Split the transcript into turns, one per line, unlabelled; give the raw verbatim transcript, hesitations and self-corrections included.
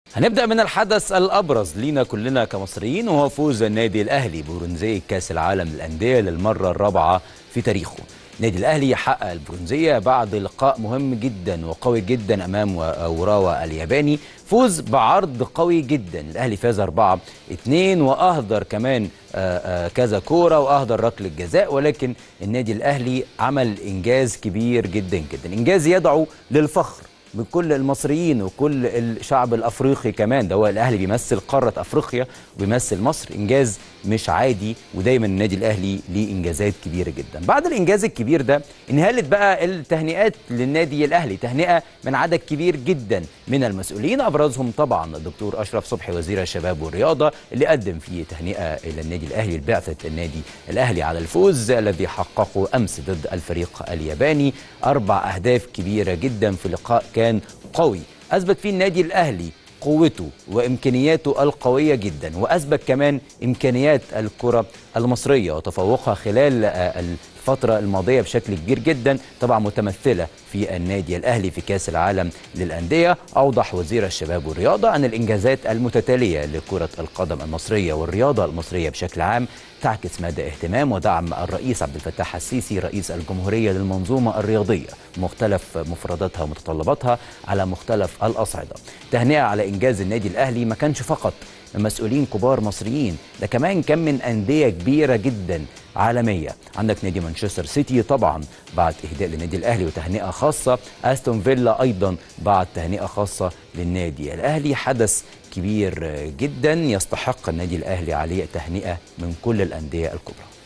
هنبدأ من الحدث الأبرز لينا كلنا كمصريين، وهو فوز النادي الأهلي برونزية كأس العالم للأندية للمرة الرابعة في تاريخه. النادي الأهلي حقق البرونزية بعد لقاء مهم جدا وقوي جدا أمام اوراوا الياباني، فوز بعرض قوي جدا. الأهلي فاز أربعة اتنين وأهدر كمان كذا كورة وأهدر ركلة جزاء، ولكن النادي الأهلي عمل إنجاز كبير جدا جدا، إنجاز يدعو للفخر بكل المصريين وكل الشعب الافريقي كمان. ده هو الاهلي بيمثل قاره افريقيا وبيمثل مصر، انجاز مش عادي، ودايما النادي الاهلي ليه انجازات كبيره جدا. بعد الانجاز الكبير ده انهالت بقى التهنئات للنادي الاهلي، تهنئه من عدد كبير جدا من المسؤولين، ابرزهم طبعا الدكتور اشرف صبحي وزير الشباب والرياضه، اللي قدم فيه تهنئه الى النادي الاهلي لبعثه النادي الاهلي على الفوز الذي حققه امس ضد الفريق الياباني. اربع اهداف كبيره جدا في لقاء كان قوي اثبت فيه النادي الاهلي قوته وامكانياته القويه جدا، واثبت كمان امكانيات الكره المصريه وتفوقها خلال الفتره الماضيه بشكل كبير جدا، طبعا متمثله في النادي الاهلي في كاس العالم للانديه. اوضح وزير الشباب والرياضه ان الانجازات المتتاليه لكره القدم المصريه والرياضه المصريه بشكل عام تعكس مدى اهتمام ودعم الرئيس عبد الفتاح السيسي رئيس الجمهوريه للمنظومه الرياضيه مختلف مفرداتها ومتطلباتها على مختلف الاصعده. تهنئه على انجاز النادي الاهلي ما كانش فقط من مسؤولين كبار مصريين، ده كمان كان من انديه كبيره جدا عالميه. عندك نادي مانشستر سيتي طبعا بعد اهداء للنادي الاهلي وتهنئه خاصه، استون فيلا ايضا بعد تهنئه خاصه للنادي الاهلي. حدث كبير جدا يستحق النادي الاهلي عليه تهنئه من كل الانديه الكبرى.